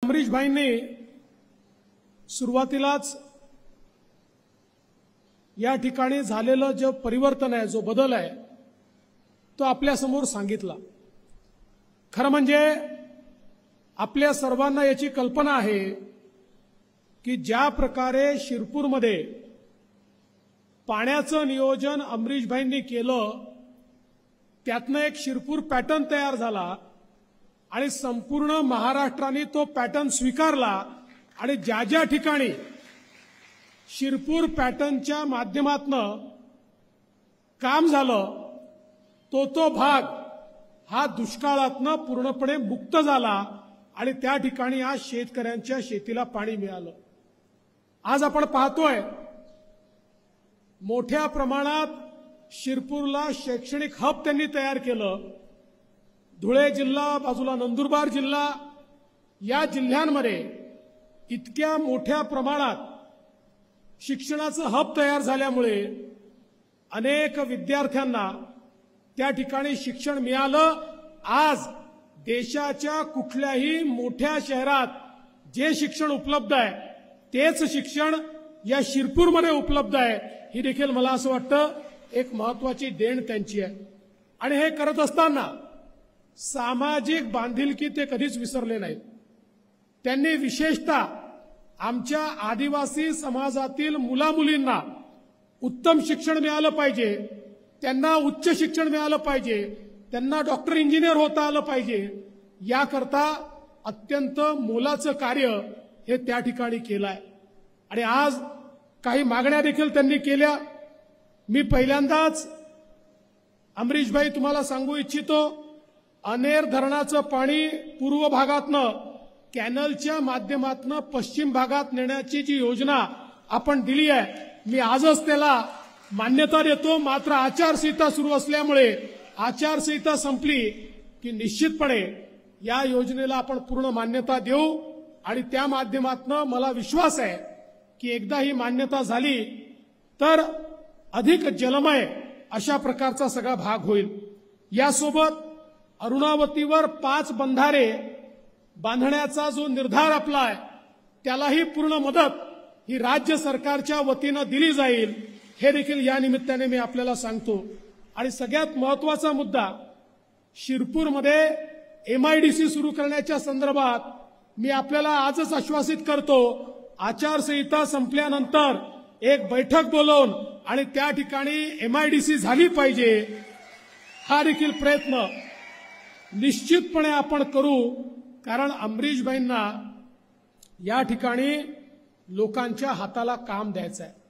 अमरीशभाईंनी सुरुवातीलाच या ठिकाणी झालेलं जे परिवर्तन आहे, जो बदल आहे, तो आपल्यासमोर सांगितला। खरं म्हणजे आपल्या सर्वांना याची कल्पना आहे की ज्या प्रकारे शिरपूरमध्ये पाण्याचं नियोजन अमरीशभाईंनी केलं, त्यातनं एक शिरपूर पॅटर्न तयार झाला आणि संपूर्ण महाराष्ट्राने तो पॅटर्न स्वीकारला आणि ज्या ज्या ठिकाणी शिरपूर पॅटर्नच्या माध्यमातून काम झालं, तो भाग हा दुष्काळातनं पूर्णपणे मुक्त झाला आणि त्या ठिकाणी आज शेतकऱ्यांच्या शेतीला पाणी मिळालं। आज आपण पाहतोय मोठ्या प्रमाणात शिरपूरला शैक्षणिक हब त्यांनी तयार केलं। धुळे जिल्हा, बाजूला नंदुरबार जिल्हा, या जिल्ह्यांमध्ये इतक्या मोठ्या प्रमाणात शिक्षणाचं हब तयार झाल्यामुळे अनेक विद्यार्थ्यांना त्या ठिकाणी शिक्षण मिळालं। आज देशाच्या कुठल्याही मोठ्या शहरात जे शिक्षण उपलब्ध आहे, तेच शिक्षण या शिरपूरमध्ये उपलब्ध आहे। ही देखील मला असं वाटतं एक महत्त्वाची देण त्यांची आहे। आणि हे करत असताना सामाजिक बांधिलकी ते कधीच विसरले नाहीत। त्यांनी विशेषतः आमच्या आदिवासी समाजातील मुलामुलींना उत्तम शिक्षण मिळालं पाहिजे, त्यांना उच्च शिक्षण मिळालं पाहिजे, त्यांना डॉक्टर इंजिनियर होता आलं पाहिजे, याकरता अत्यंत मोलाचं कार्य हे त्या ठिकाणी केलं आहे। आणि आज काही मागण्या देखील त्यांनी केल्या। मी पहिल्यांदाच अमरीशभाई तुम्हाला सांगू इच्छितो, अनेर धरणाचं पाणी पूर्व भागातनं कॅनलच्या माध्यमातून पश्चिम भागात नेण्याची जी योजना आपण दिली आहे, मी आजच त्याला मान्यता देतो। मात्र आचारसंहिता सुरू असल्यामुळे आचारसंहिता संपली की निश्चितपणे या योजनेला आपण पूर्ण मान्यता देऊ आणि त्या माध्यमातून मला विश्वास आहे की एकदा ही मान्यता झाली तर अधिक जलमय अशा प्रकारचा सगळा भाग होईल। यासोबत अरुणावतीवर 5 बंधारे बांधण्याचा जो निर्धार आपला आहे, त्यालाही पूर्ण मदत ही राज्य सरकारच्या वतीनं दिली जाईल, हे देखील या निमित्ताने मी आपल्याला सांगतो। आणि सगळ्यात महत्त्वाचा मुद्दा, शिरपूरमध्ये MIDC सुरू करण्याच्या संदर्भात मी आपल्याला आजच आश्वासित करतो, आचारसंहिता संपल्यानंतर एक बैठक बोलवून आणि त्या ठिकाणी MIDC झाली पाहिजे, हा देखील प्रयत्न निश्चितपणे आपण करू। कारण अमरीशभाईंना या ठिकाणी लोकांच्या हाताला काम द्यायचं आहे।